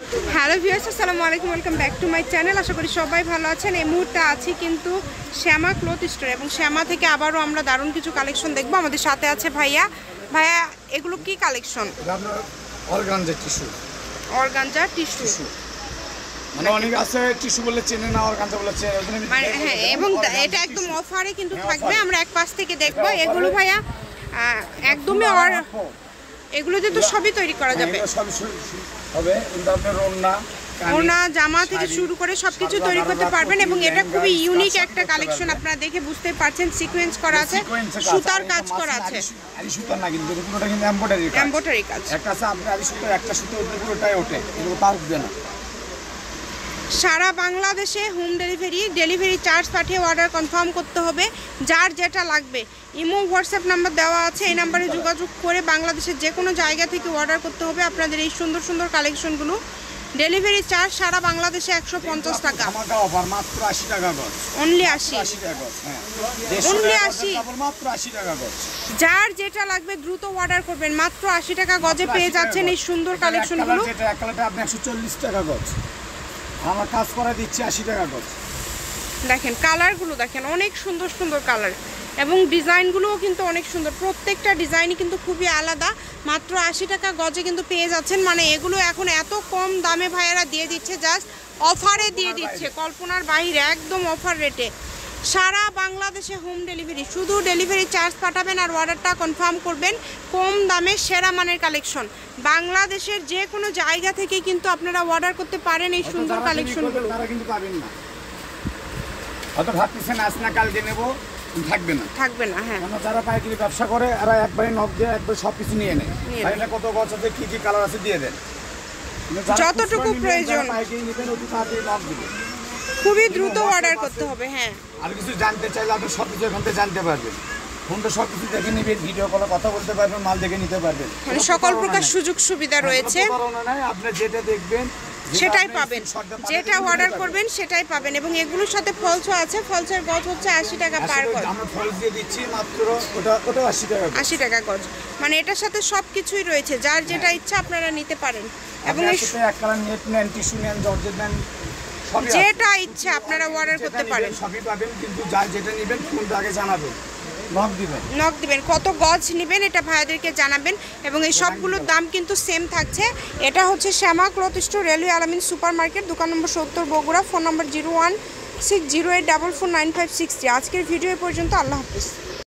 Hello viewers, আসসালামু আলাইকুম, welcome back to my channel. আশা করি সবাই ভালো আছেন। এই মুহূর্তে আছি কিন্তু শ্যামা ক্লথ স্টোর, এবং শ্যামা থেকে আবারও আমরা দারুণ কিছু কালেকশন দেখবো। আমাদের সাথে আছে ভাইয়া। ভাইয়া, এগুলো কি collection? Organza tissue. Organza tissue, মানে অনেক আছে টিস্যু বলে চেনে না, অর্গানজা বলে চেনে। মানে হ্যাঁ, এবং এটা একদম অফারে কিন্তু থাকবে। আমরা এক পাশ থেকে দেখবো এগুলো ভাইয়া একদমই এগুলোতে তো সবই তৈরি করা যাবে, হবে আপনার ওড়না জামা থেকে শুরু করে সবকিছু তৈরি করতে পারবেন। এবং এটা খুবই ইউনিক একটা কালেকশন, আপনারা দেখে বুঝতে পারছেন। সিকোয়েন্স করা আছে, সুতার কাজ করা আছে। আরি সুতার না, কিন্তু পুরোটা কিন্তু এমব্রয়ডারি কাজ। একটা আছে আপনি আরি সুতার, একটা সুতো পুরোটাই ওঠে, এগুলো তার উঠবে না। সারা বাংলাদেশে হোম ডেলিভারি চার্জ পাঠিয়ে অর্ডার কনফার্ম করতে হবে। যার যেটা লাগবে ইমো হোয়াটসঅ্যাপ নাম্বার দেওয়া আছে, এই নাম্বারে যোগাযোগ করে বাংলাদেশের যে কোনো জায়গা থেকে অর্ডার করতে হবে আপনাদের এই সুন্দর সুন্দর কালেকশনগুলো। ডেলিভারি চার্জ সারা বাংলাদেশে 150 টাকা, মাত্র 80 টাকা গজ। অনলি 80 অনলি 80 মাত্র 80 টাকা গজ। যার যেটা লাগবে দ্রুত অর্ডার করবেন। মাত্র 80 টাকা গজে পেয়ে যাচ্ছেন এই সুন্দর কালেকশনগুলো। যেটা এক কালারটা আপনি 140 টাকা গজ, আমার কাজ করে দিচ্ছি 80 টাকা গজ। দেখেন কালারগুলো, দেখেন অনেক সুন্দর সুন্দর কালার, এবং ডিজাইনগুলোও কিন্তু অনেক সুন্দর। প্রত্যেকটা ডিজাইনই কিন্তু খুবই আলাদা। মাত্র 80 টাকা গজে কিন্তু পেয়ে যাচ্ছেন। মানে এগুলো এখন এত কম দামে ভাইয়েরা দিয়ে দিচ্ছে, জাস্ট অফারে দিয়ে দিচ্ছে, কল্পনার বাইরে, একদম অফার রেটে। সারা বাংলাদেশে হোম ডেলিভারি, শুধু ডেলিভারি চার্জ পাঠাবেন আর অর্ডারটা কনফার্ম করবেন। কম দামে সেরা মানের কালেকশন, বাংলাদেশের যে কোনো জায়গা থেকে কিন্তু আপনারা অর্ডার করতে পারেন এই সুন্দর কালেকশনগুলো। তারা কিন্তু পাবেন না, অত ভাবতেছেন আজ না কালকে নেব, থাকবে না। হ্যাঁ, যারা পাইকারি ব্যবসা করে এরা একবারে নক দিয়ে একবার সবকিছু নিয়ে নেয়। তাহলে কত গজ আছে, কি কি কালার আছে দিয়ে দেন, যতটুকু প্রয়োজন। পাইকারি নেবেন অতি তাড়াতাড়ি নক দিবেন, খুবই দ্রুত অর্ডার করতে হবে। হ্যাঁ, আর কিছু জানতে চাইলে আপনি সবকিছু এখান থেকে জানতে পারবেন। ফোনটা সবকিছু দেখে নেবেন, ভিডিও কলে কথা বলতে পারবেন, মাল দেখে নিতে পারবেন। মানে সকল প্রকার সুযোগ সুবিধা রয়েছে। আপনি যেটা দেখবেন সেটাই পাবেন, যেটা অর্ডার করবেন সেটাই পাবেন। এবং এগুলোর সাথে ফলসও আছে, ফলসের গজ হচ্ছে 80 টাকা পার গজ। আমরা ফলস দিয়ে দিচ্ছি মাত্র ওটা 80 টাকা গজ। মানে এটার সাথে সবকিছুই রয়েছে, যার যেটা ইচ্ছা আপনারা নিতে পারেন। এবং এক কালার নেট নেন, টিস্যু নেন, জর্জেট নেন, যেটা ইচ্ছা আপনারা অর্ডার করতে পারেন, সবই পাবেন। কিন্তু যার যেটা নেবেন ফোনটা আগে জানাবেন, নক দিবেন, কত গজ নেবেন এটা ভাইয়াদেরকে জানাবেন। এবং এই সবগুলোর দাম কিন্তু সেম থাকছে। এটা হচ্ছে Shyama cloth store, railway Alamin super market, দোকান নম্বর 70 বগুড়া, ফোন নম্বর 016084495563। আজকের ভিডিও পর্যন্ত, আল্লাহ হাফিজ।